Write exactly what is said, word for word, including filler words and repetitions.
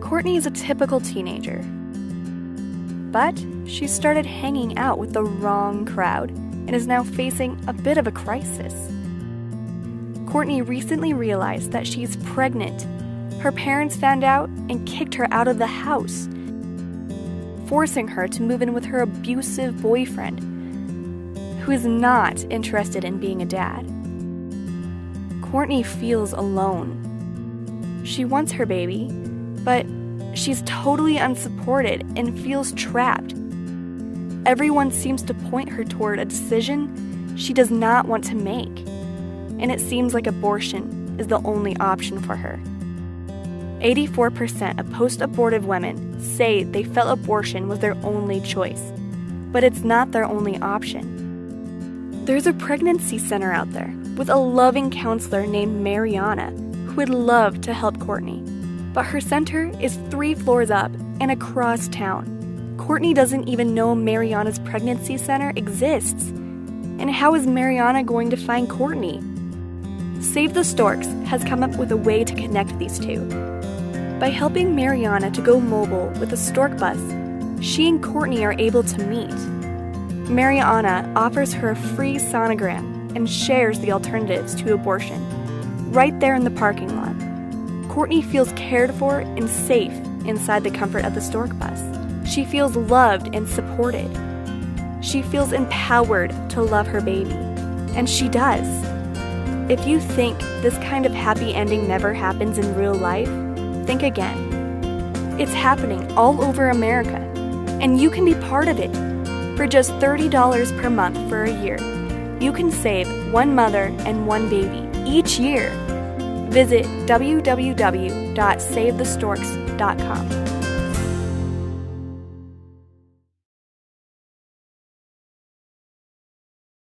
Courtney is a typical teenager, but she started hanging out with the wrong crowd and is now facing a bit of a crisis. Courtney recently realized that she's pregnant. Her parents found out and kicked her out of the house, forcing her to move in with her abusive boyfriend, who is not interested in being a dad. Courtney feels alone. She wants her baby, but she's totally unsupported and feels trapped. Everyone seems to point her toward a decision she does not want to make, and it seems like abortion is the only option for her. eighty-four percent of post-abortive women say they felt abortion was their only choice, but it's not their only option. There's a pregnancy center out there with a loving counselor named Mariana who would love to help Courtney, but her center is three floors up and across town. Courtney doesn't even know Mariana's pregnancy center exists. And how is Mariana going to find Courtney? Save the Storks has come up with a way to connect these two. By helping Mariana to go mobile with a stork bus, she and Courtney are able to meet. Mariana offers her a free sonogram and shares the alternatives to abortion right there in the parking lot. Courtney feels cared for and safe inside the comfort of the stork bus. She feels loved and supported. She feels empowered to love her baby, and she does. If you think this kind of happy ending never happens in real life, think again. It's happening all over America, and you can be part of it. For just thirty dollars per month for a year, you can save one mother and one baby each year. Visit w w w dot save the storks dot com.